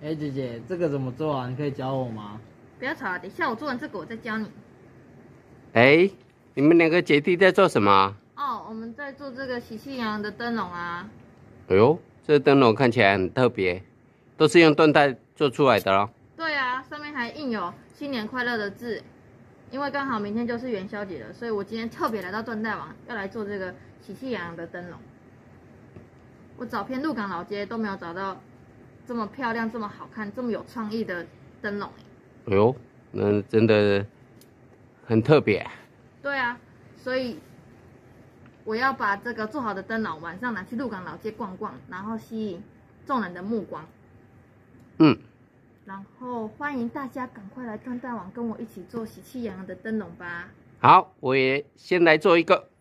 哎，姐姐，这个怎么做啊？你可以教我吗？ 不要吵啊，等一下我做完这个我再教你。 哎，你们两个姐弟在做什么？ 哦，我们在做这个喜气洋洋的灯笼啊。 哎呦，这灯笼看起来很特别，都是用缎带做出来的咯。 对啊，上面还印有新年快乐的字。因为刚好明天就是元宵节了，所以我今天特别来到缎带网，要来做这个喜气洋洋的灯笼。我找遍鹿港老街都没有找到这么漂亮、这么好看、这么有创意的灯笼。 哎呦，那真的很特别。 对啊，所以我要把这个做好的灯笼晚上拿去鹿港老街逛逛，然后吸引众人的目光。然后欢迎大家赶快来缎带网跟我一起做喜气洋洋的灯笼吧。 好，我也先来做一个。